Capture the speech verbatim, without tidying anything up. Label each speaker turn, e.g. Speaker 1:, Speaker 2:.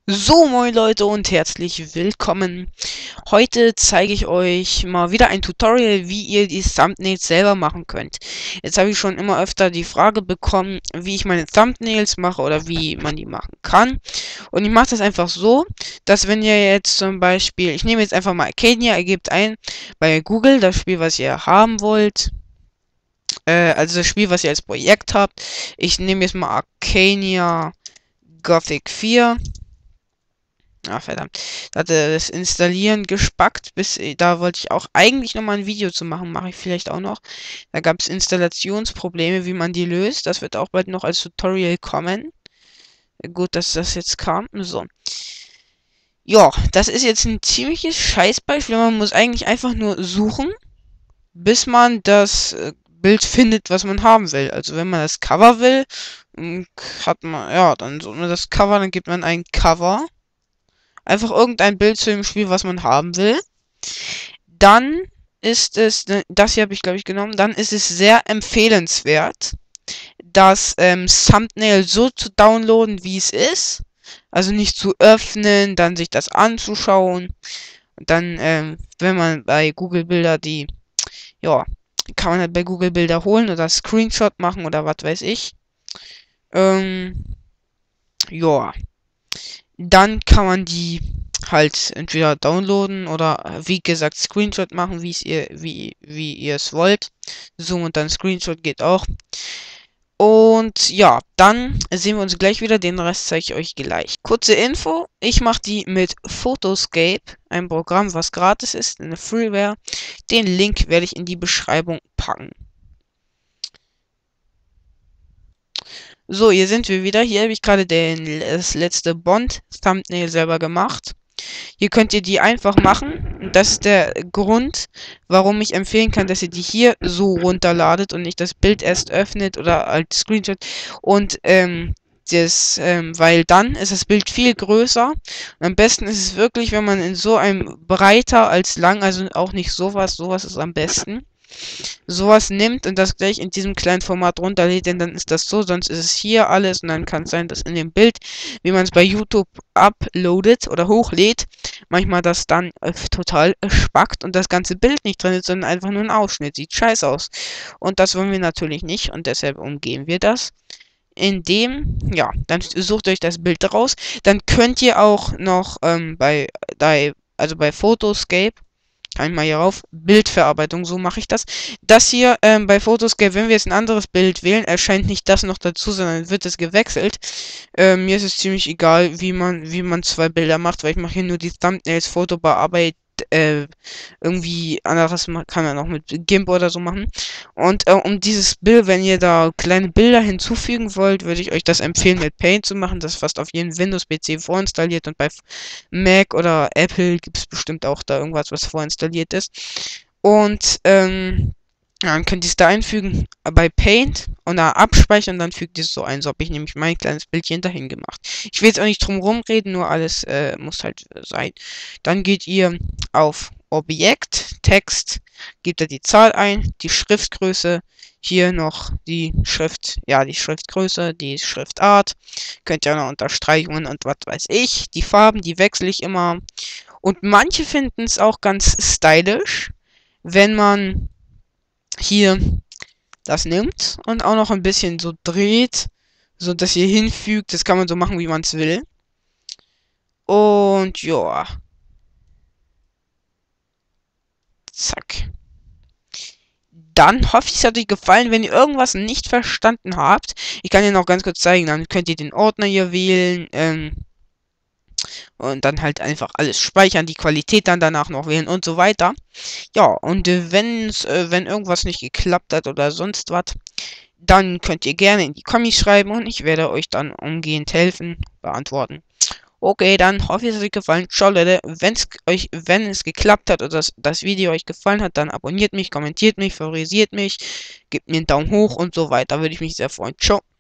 Speaker 1: So, moin Leute und herzlich willkommen. Heute zeige ich euch mal wieder ein Tutorial, wie ihr die Thumbnails selber machen könnt. Jetzt habe ich schon immer öfter die Frage bekommen, wie ich meine Thumbnails mache oder wie man die machen kann. Und ich mache das einfach so, dass wenn ihr jetzt zum Beispiel, ich nehme jetzt einfach mal Arcadia, ihr gebt ein bei Google das Spiel, was ihr haben wollt. Äh, also das Spiel, was ihr als Projekt habt. Ich nehme jetzt mal Arcania Gothic vier. Ah, verdammt. Da hat er das Installieren gespackt. Bis da wollte ich auch eigentlich noch mal ein Video zu machen. Mache ich vielleicht auch noch. Da gab es Installationsprobleme, wie man die löst. Das wird auch bald noch als Tutorial kommen. Gut, dass das jetzt kam. So. Ja, das ist jetzt ein ziemliches Scheißbeispiel. Man muss eigentlich einfach nur suchen, bis man das äh, Bild findet, was man haben will. Also wenn man das Cover will, hat man, ja, dann sucht man das Cover, dann gibt man ein Cover. Einfach irgendein Bild zu dem Spiel, was man haben will. Dann ist es, ne, das hier habe ich glaube ich genommen, dann ist es sehr empfehlenswert, das ähm, Thumbnail so zu downloaden, wie es ist. Also nicht zu öffnen, dann sich das anzuschauen. Und dann, ähm, wenn man bei Google Bilder die, ja, kann man halt bei Google Bilder holen oder Screenshot machen oder was weiß ich. Ähm, ja. Dann kann man die halt entweder downloaden oder wie gesagt Screenshot machen, wie es ihr, wie, wie ihr es wollt. Zoom und dann Screenshot geht auch. Und ja, dann sehen wir uns gleich wieder. Den Rest zeige ich euch gleich. Kurze Info, ich mache die mit Photoscape, ein Programm, was gratis ist, eine Freeware. Den Link werde ich in die Beschreibung packen. So, hier sind wir wieder. Hier habe ich gerade den, das letzte Bond-Thumbnail selber gemacht. Hier könnt ihr die einfach machen. Und das ist der Grund, warum ich empfehlen kann, dass ihr die hier so runterladet und nicht das Bild erst öffnet oder als Screenshot. Und ähm, das, ähm, weil dann ist das Bild viel größer. Und am besten ist es wirklich, wenn man in so einem breiter als lang, also auch nicht sowas, sowas ist am besten, sowas nimmt und das gleich in diesem kleinen Format runterlädt, denn dann ist das so, sonst ist es hier alles und dann kann es sein, dass in dem Bild, wie man es bei YouTube uploadet oder hochlädt, manchmal das dann äh, total äh, spackt und das ganze Bild nicht drin ist, sondern einfach nur ein Ausschnitt. Sieht scheiße aus. Und das wollen wir natürlich nicht und deshalb umgehen wir das. Indem, ja, dann sucht euch das Bild raus. Dann könnt ihr auch noch ähm, bei, bei, also bei Photoscape, einmal hier rauf, Bildverarbeitung, so mache ich das. Das hier ähm, bei Photoscape, wenn wir jetzt ein anderes Bild wählen, erscheint nicht das noch dazu, sondern wird es gewechselt. Ähm, mir ist es ziemlich egal, wie man, wie man zwei Bilder macht, weil ich mache hier nur die Thumbnails, Fotobearbeit, äh, irgendwie anderes kann man auch mit GIMP oder so machen. Und äh, um dieses Bild, wenn ihr da kleine Bilder hinzufügen wollt, würde ich euch das empfehlen, mit Paint zu machen. Das ist fast auf jedem Windows-P C vorinstalliert und bei Mac oder Apple gibt es bestimmt auch da irgendwas, was vorinstalliert ist. Und ähm, ja, dann könnt ihr es da einfügen bei Paint und da abspeichern und dann fügt ihr es so ein. So habe ich nämlich mein kleines Bildchen dahin gemacht. Ich will jetzt auch nicht drum herum reden, nur alles äh, muss halt äh, sein. Dann geht ihr auf Objekt, Text, gebt ihr die Zahl ein, die Schriftgröße, hier noch die Schrift, ja, die Schriftgröße, die Schriftart. Könnt ihr noch Unterstreichungen und was weiß ich. Die Farben, die wechsle ich immer. Und manche finden es auch ganz stylisch, wenn man hier das nimmt und auch noch ein bisschen so dreht, so dass ihr hinfügt. Das kann man so machen, wie man es will. Und ja. Zack. Dann hoffe ich, es hat euch gefallen. Wenn ihr irgendwas nicht verstanden habt, ich kann ihr noch ganz kurz zeigen, dann könnt ihr den Ordner hier wählen, ähm, und dann halt einfach alles speichern, die Qualität dann danach noch wählen und so weiter. Ja, und äh, wenn's, äh, wenn irgendwas nicht geklappt hat oder sonst was, dann könnt ihr gerne in die Kommis schreiben und ich werde euch dann umgehend helfen, beantworten. Okay, dann hoffe ich, es hat euch gefallen. Ciao Leute, wenn's euch, wenn es geklappt hat oder das, das Video euch gefallen hat, dann abonniert mich, kommentiert mich, favorisiert mich, gebt mir einen Daumen hoch und so weiter. Würde ich mich sehr freuen. Ciao.